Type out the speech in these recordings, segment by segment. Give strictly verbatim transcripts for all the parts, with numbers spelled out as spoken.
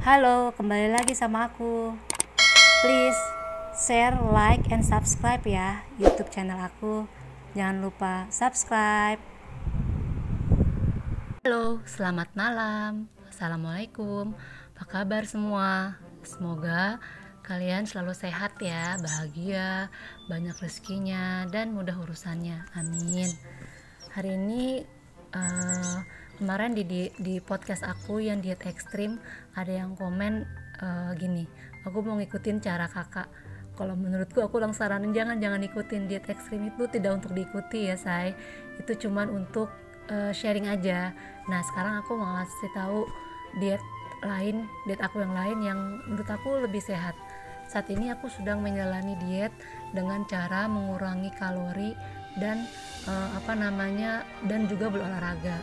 Halo, kembali lagi sama aku. Please share, like, and subscribe ya YouTube channel aku. Jangan lupa subscribe. Halo, selamat malam. Assalamualaikum. Apa kabar semua? Semoga kalian selalu sehat ya, bahagia, banyak rezekinya, dan mudah urusannya. Amin. Hari ini uh, kemarin di, di di podcast aku yang diet ekstrim ada yang komen uh, gini, aku mau ngikutin cara kakak. Kalau menurutku aku langsung saranin jangan jangan ikutin diet ekstrim, itu tidak untuk diikuti ya say, itu cuman untuk uh, sharing aja. Nah sekarang aku mau ngasih tahu diet lain, diet aku yang lain yang menurut aku lebih sehat. Saat ini aku sedang menjalani diet dengan cara mengurangi kalori dan uh, apa namanya dan juga berolahraga.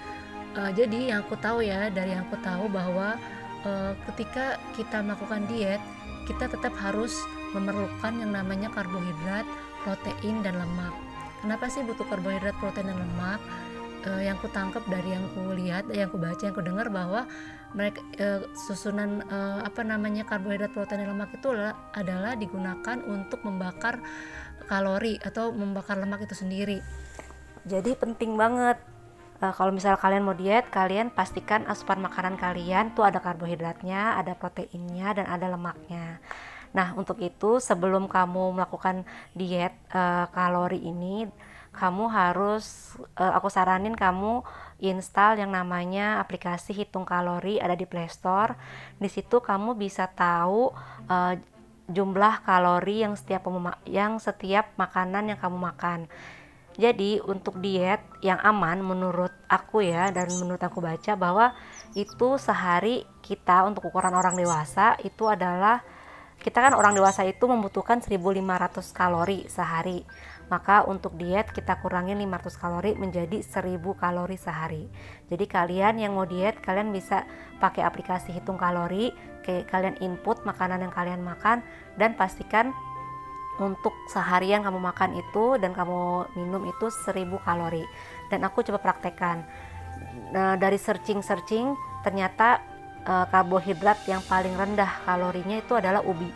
Uh, jadi yang aku tahu ya, dari yang aku tahu bahwa uh, ketika kita melakukan diet, kita tetap harus memerlukan yang namanya karbohidrat, protein dan lemak. Kenapa sih butuh karbohidrat, protein dan lemak? Uh, yang ku tangkap dari yang ku lihat, yang ku baca, yang ku dengar bahwa mereka uh, susunan uh, apa namanya karbohidrat, protein dan lemak itu adalah, adalah digunakan untuk membakar kalori atau membakar lemak itu sendiri. Jadi penting banget uh, kalau misalnya kalian mau diet, kalian pastikan asupan makanan kalian tuh ada karbohidratnya, ada proteinnya, dan ada lemaknya. Nah untuk itu sebelum kamu melakukan diet uh, kalori ini, kamu harus uh, aku saranin kamu install yang namanya aplikasi hitung kalori, ada di Play Store. Di situ kamu bisa tahu uh, jumlah kalori yang setiap yang setiap makanan yang kamu makan. Jadi untuk diet yang aman menurut aku ya, dan menurut aku baca bahwa itu sehari kita untuk ukuran orang dewasa itu adalah, kita kan orang dewasa itu membutuhkan seribu lima ratus kalori sehari. Maka untuk diet kita kurangin lima ratus kalori menjadi seribu kalori sehari. Jadi kalian yang mau diet, kalian bisa pakai aplikasi hitung kalori, kayak kalian input makanan yang kalian makan, dan pastikan untuk seharian kamu makan itu dan kamu minum itu seribu kalori. Dan aku coba praktekkan. Nah, dari searching-searching ternyata e, karbohidrat yang paling rendah kalorinya itu adalah ubi.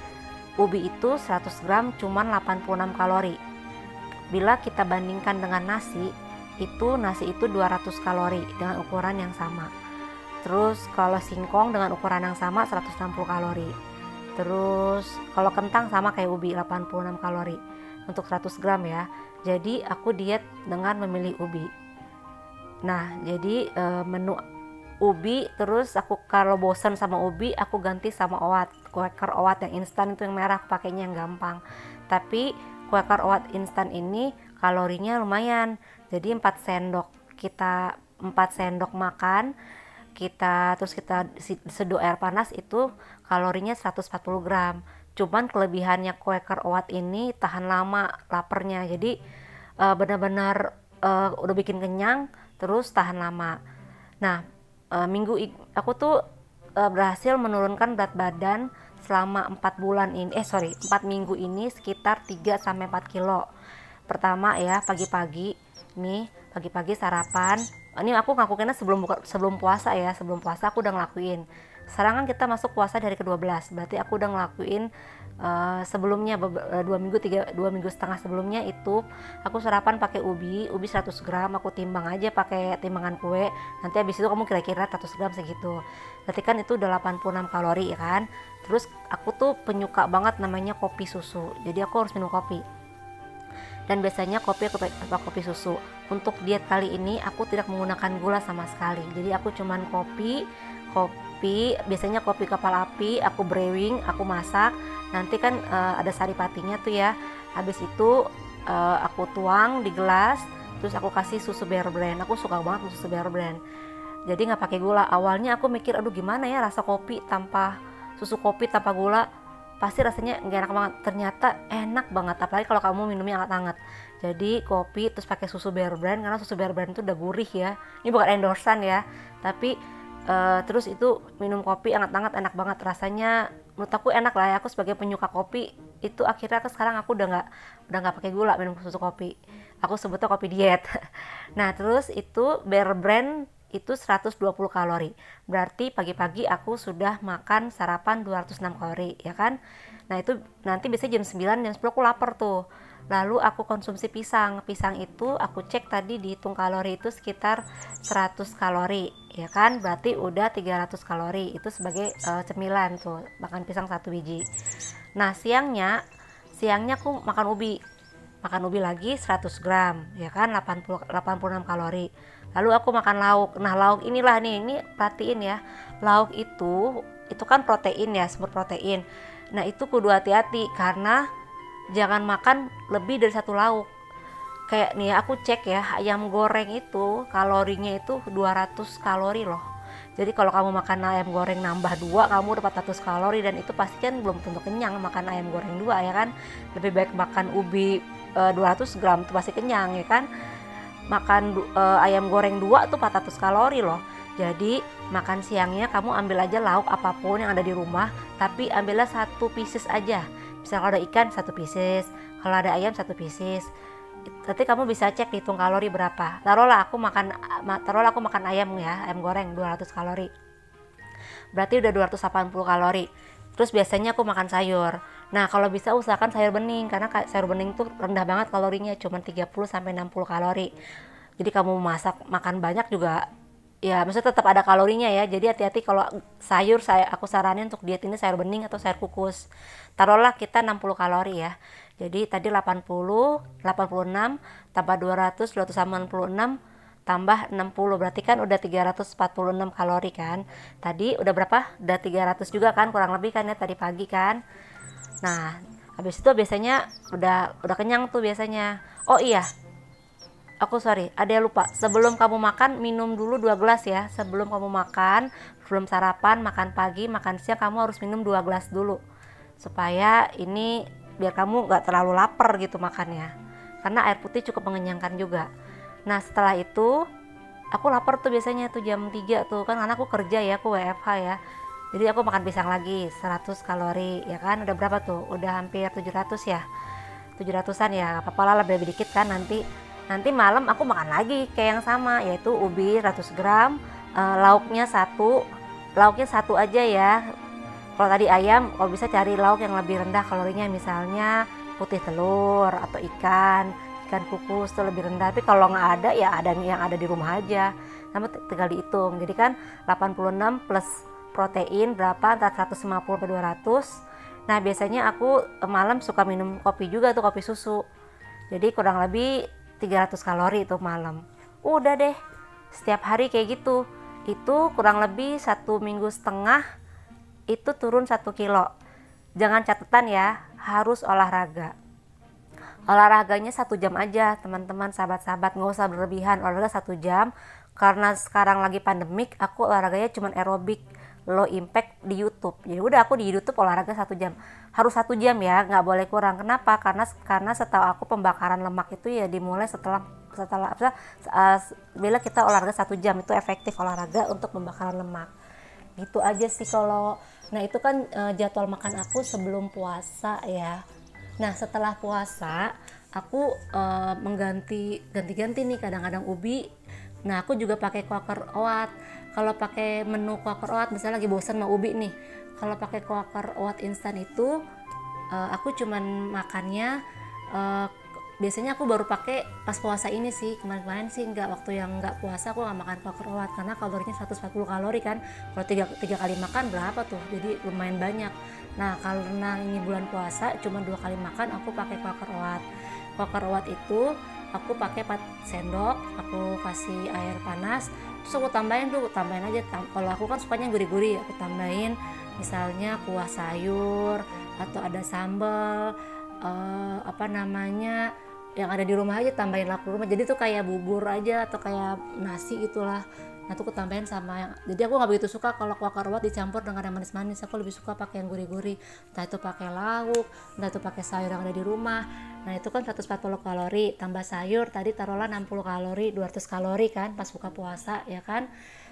Ubi itu seratus gram cuma delapan puluh enam kalori. Bila kita bandingkan dengan nasi, itu nasi itu dua ratus kalori dengan ukuran yang sama. Terus kalau singkong dengan ukuran yang sama seratus enam puluh kalori. Terus kalau kentang sama kayak ubi delapan puluh enam kalori untuk seratus gram ya. Jadi aku diet dengan memilih ubi. Nah, jadi e, menu ubi, terus aku kalau bosan sama ubi aku ganti sama oat, Quaker oat yang instan itu yang merah, aku pakainya yang gampang. Tapi Quaker oat instan ini kalorinya lumayan. Jadi empat sendok, kita empat sendok makan, kita terus kita seduh air panas itu kalorinya seratus empat puluh gram. Cuman kelebihannya Quaker oat ini tahan lama laparnya. Jadi uh, benar-benar uh, udah bikin kenyang terus tahan lama. Nah, uh, minggu aku tuh uh, berhasil menurunkan berat badan selama empat bulan ini, eh sorry, empat minggu ini sekitar tiga sampai empat kilo. Pertama ya, pagi-pagi nih, pagi-pagi sarapan. Ini aku ngelakuinnya sebelum buka, sebelum puasa ya, sebelum puasa aku udah ngelakuin. Sekarang kan kita masuk puasa dari kedua belas, berarti aku udah ngelakuin uh, sebelumnya dua minggu, tiga, dua minggu setengah sebelumnya itu aku sarapan pakai ubi, ubi seratus gram, aku timbang aja pakai timbangan kue. Nanti habis itu kamu kira-kira seratus gram segitu. Berarti kan itu udah delapan puluh enam kalori ya kan. Terus aku tuh penyuka banget namanya kopi susu, jadi aku harus minum kopi. Dan biasanya kopi aku pakai kopi susu. Untuk diet kali ini aku tidak menggunakan gula sama sekali. Jadi aku cuman kopi, kopi, biasanya kopi kapal api, aku brewing, aku masak. Nanti kan uh, ada saripatinya tuh ya. Habis itu uh, aku tuang di gelas, terus aku kasih susu Bear Brand. Aku suka banget susu Bear Brand. Jadi nggak pakai gula. Awalnya aku mikir, aduh gimana ya rasa kopi tanpa susu kopi tanpa gula, pasti rasanya nggak enak banget. Ternyata enak banget, apalagi kalau kamu minumnya hangat-hangat. Jadi kopi terus pakai susu Bear Brand, karena susu Bear Brand itu udah gurih ya. Ini bukan endorsan ya, tapi uh, terus itu minum kopi hangat-hangat enak banget rasanya. Menurut aku enak lah ya. Aku sebagai penyuka kopi itu akhirnya ke sekarang aku udah nggak udah nggak pakai gula minum susu kopi. Aku sebutnya kopi diet. Nah terus itu Bear Brand itu seratus dua puluh kalori. Berarti pagi-pagi aku sudah makan sarapan dua ratus enam kalori, ya kan? Nah, itu nanti biasanya jam sembilan, jam sepuluh aku lapar tuh. Lalu aku konsumsi pisang. Pisang itu aku cek tadi dihitung kalori itu sekitar seratus kalori, ya kan? Berarti udah tiga ratus kalori. Itu sebagai uh, cemilan tuh, makan pisang satu biji. Nah, siangnya siangnya aku makan ubi. Makan ubi lagi seratus gram, ya kan? delapan puluh, delapan puluh enam kalori. Lalu aku makan lauk. Nah, lauk inilah nih, ini perhatiin ya. Lauk itu itu kan protein ya, sumber protein. Nah, itu kudu hati-hati karena jangan makan lebih dari satu lauk. Kayak nih aku cek ya, ayam goreng itu kalorinya itu dua ratus kalori loh. Jadi kalau kamu makan ayam goreng nambah dua, kamu dapat empat ratus kalori, dan itu pasti kan belum tentu kenyang makan ayam goreng dua, ya kan? Lebih baik makan ubi e, dua ratus gram itu pasti kenyang, ya kan? Makan e, ayam goreng dua tuh empat ratus kalori loh. Jadi makan siangnya kamu ambil aja lauk apapun yang ada di rumah, tapi ambillah satu pieces aja. Misal kalau ada ikan satu pieces, kalau ada ayam satu pieces. Nanti kamu bisa cek hitung kalori berapa. Taruhlah aku makan taruhlah aku makan ayam ya, ayam goreng dua ratus kalori. Berarti udah dua ratus delapan puluh kalori. Terus biasanya aku makan sayur. Nah, kalau bisa usahakan sayur bening, karena sayur bening tuh rendah banget kalorinya, cuma tiga puluh sampai enam puluh kalori. Jadi kamu masak makan banyak juga ya, maksudnya tetap ada kalorinya ya. Jadi hati-hati kalau sayur, saya aku saranin untuk diet ini sayur bening atau sayur kukus. Taruhlah kita enam puluh kalori ya. Jadi tadi delapan puluh, delapan puluh enam tambah dua ratus, dua ratus delapan puluh enam tambah enam puluh, berarti kan udah tiga ratus empat puluh enam kalori kan. Tadi udah berapa? Udah tiga ratus juga kan, kurang lebih kan ya tadi pagi kan. Nah, habis itu biasanya udah udah kenyang tuh biasanya. Oh iya, aku sorry, ada yang lupa. Sebelum kamu makan, minum dulu dua gelas ya. Sebelum kamu makan, sebelum sarapan, makan pagi, makan siang, kamu harus minum dua gelas dulu. Supaya ini biar kamu gak terlalu lapar gitu makannya. Karena air putih cukup mengenyangkan juga. Nah, setelah itu aku lapar tuh biasanya tuh jam tiga tuh kan, karena aku kerja ya, aku W F H ya. Jadi aku makan pisang lagi seratus kalori, ya kan? Udah berapa tuh? Udah hampir tujuh ratus ya. tujuh ratusan ya, apa-apa lah, lebih dikit kan nanti. Nanti malam aku makan lagi kayak yang sama, yaitu ubi seratus gram, e, lauknya satu, lauknya satu aja ya. Kalau tadi ayam, kalau bisa cari lauk yang lebih rendah kalorinya, misalnya putih telur atau ikan, ikan kukus itu lebih rendah. Tapi kalau nggak ada ya ada yang ada di rumah aja, sama tinggal dihitung. Jadi kan delapan puluh enam plus protein berapa, antara seratus lima puluh sampai dua ratus. Nah, biasanya aku malam suka minum kopi juga tuh, kopi susu. Jadi kurang lebih tiga ratus kalori itu malam. Udah deh, setiap hari kayak gitu. Itu kurang lebih satu minggu setengah itu turun satu kilo. Jangan catatan ya, harus olahraga. Olahraganya satu jam aja teman-teman, sahabat-sahabat, nggak usah berlebihan. Olahraga satu jam, karena sekarang lagi pandemik, aku olahraganya cuma aerobik low impact di YouTube. Jadi udah aku di YouTube olahraga satu jam. Harus satu jam ya, nggak boleh kurang. Kenapa? Karena karena setahu aku pembakaran lemak itu ya dimulai setelah setelah apa? Uh, bila kita olahraga satu jam itu efektif olahraga untuk pembakaran lemak. Gitu aja sih kalau. Nah itu kan uh, jadwal makan aku sebelum puasa ya. Nah setelah puasa aku uh, mengganti ganti-ganti nih, kadang-kadang ubi. Nah aku juga pakai Quaker Oat. Kalau pakai menu Quaker Oat, misalnya lagi bosan mau ubi nih, kalau pakai Quaker Oat instan itu uh, aku cuman makannya uh, biasanya aku baru pakai pas puasa ini sih. Kemarin-kemarin sih nggak, waktu yang nggak puasa aku nggak makan Quaker Oat karena kalorinya seratus empat puluh kalori kan. Kalau tiga, tiga kali makan berapa tuh, jadi lumayan banyak. Nah karena ini bulan puasa cuma dua kali makan, aku pakai Quaker Oat. Quaker Oat itu aku pakai empat sendok, aku kasih air panas, terus aku tambahin tuh, tambahin aja. Tam- kalau aku kan sukanya gurih-gurih, aku tambahin misalnya kuah sayur atau ada sambal, uh, apa namanya yang ada di rumah aja, tambahin lauk rumah. Jadi tuh kayak bubur aja atau kayak nasi gitulah. Nah tuh aku tambahin sama yang, jadi aku nggak begitu suka kalau Quaker Oat dicampur dengan yang manis-manis. Aku lebih suka pakai yang gurih-gurih, entah itu pakai lauk, entah itu pakai sayur yang ada di rumah. Nah itu kan seratus empat puluh kalori, tambah sayur tadi taruhlah enam puluh kalori, dua ratus kalori kan pas buka puasa ya kan.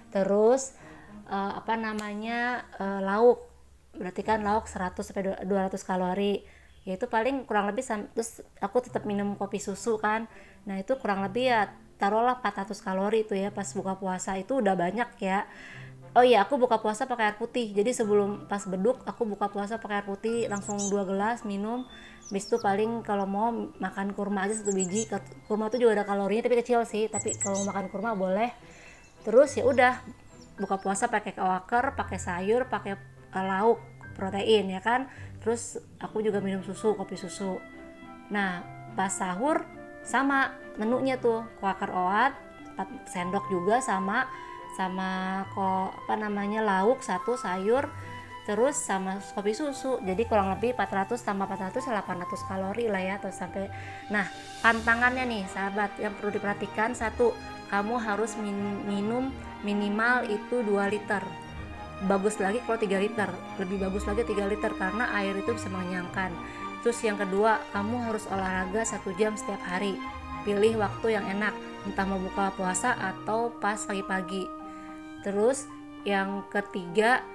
Terus uh, apa namanya uh, lauk, berarti kan lauk seratus sampai dua ratus kalori. Ya itu paling kurang lebih. Terus aku tetap minum kopi susu kan. Nah itu kurang lebih ya taruhlah empat ratus kalori itu ya pas buka puasa, itu udah banyak ya. Oh iya, aku buka puasa pakai air putih. Jadi sebelum pas beduk aku buka puasa pakai air putih, langsung dua gelas minum. Habis itu paling kalau mau makan kurma aja satu biji. Kurma itu juga ada kalorinya tapi kecil sih. Tapi kalau mau makan kurma boleh. Terus ya udah buka puasa pakai waker, pakai sayur, pakai uh, lauk protein ya kan. Terus aku juga minum susu, kopi susu. Nah, pas sahur sama menunya tuh, waker oat empat sendok juga sama sama kok apa namanya lauk satu, sayur, terus sama kopi susu. Jadi kurang lebih empat ratus tambah empat ratus delapan ratus kalori lah ya, atau sampai. Nah, pantangannya nih sahabat yang perlu diperhatikan, satu, kamu harus min- minum minimal itu dua liter. Bagus lagi kalau tiga liter, lebih bagus lagi tiga liter karena air itu bisa mengenyangkan. Terus yang kedua, kamu harus olahraga satu jam setiap hari. Pilih waktu yang enak, entah mau buka puasa atau pas pagi-pagi. Terus yang ketiga,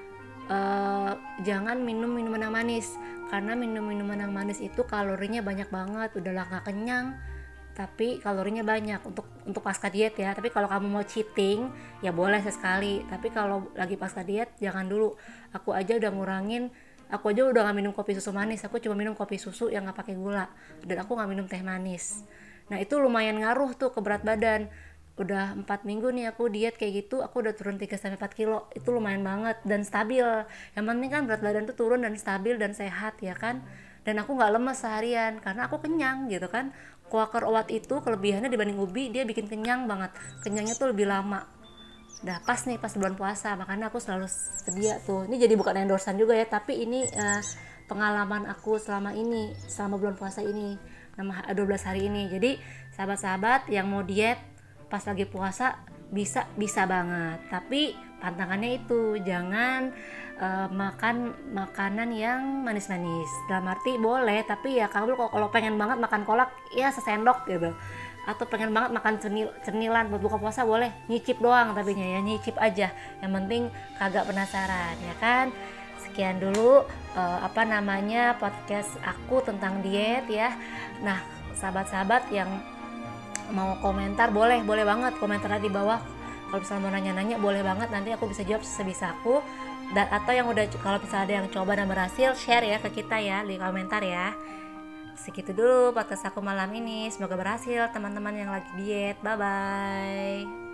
eh, jangan minum minuman yang manis, karena minum minuman yang manis itu kalorinya banyak banget. Udah nggak kenyang tapi kalorinya banyak untuk untuk pasca diet ya. Tapi kalau kamu mau cheating ya boleh sesekali, tapi kalau lagi pasca diet jangan dulu. Aku aja udah ngurangin, aku aja udah nggak minum kopi susu manis, aku cuma minum kopi susu yang nggak pakai gula, dan aku nggak minum teh manis. Nah itu lumayan ngaruh tuh ke berat badan. Udah empat minggu nih aku diet kayak gitu, aku udah turun tiga sampai empat kilo. Itu lumayan banget dan stabil. Yang penting kan berat badan tuh turun dan stabil dan sehat ya kan. Dan aku nggak lemes seharian karena aku kenyang gitu kan. Quaker Oat itu kelebihannya dibanding ubi, dia bikin kenyang banget. Kenyangnya tuh lebih lama. Udah pas nih pas bulan puasa, makanya aku selalu sedia tuh. Ini jadi bukan endorsean juga ya, tapi ini uh, pengalaman aku selama ini, selama bulan puasa ini, nama dua belas hari ini. Jadi sahabat-sahabat yang mau diet pas lagi puasa bisa bisa banget, tapi pantangannya itu jangan uh, makan makanan yang manis-manis. Dalam arti boleh, tapi ya kamu kalau pengen banget makan kolak ya sesendok gitu, atau pengen banget makan cenil, cemilan buat buka puasa boleh, nyicip doang, tapi ya nyicip aja, yang penting kagak penasaran ya kan. Sekian dulu uh, apa namanya podcast aku tentang diet ya. Nah sahabat-sahabat yang mau komentar boleh boleh banget komentar di bawah. Kalau misalnya mau nanya-nanya boleh banget, nanti aku bisa jawab sebisa aku. Dan atau yang udah, kalau misalnya ada yang coba dan berhasil, share ya ke kita ya di komentar ya. Segitu dulu podcast aku malam ini, semoga berhasil teman-teman yang lagi diet. Bye bye.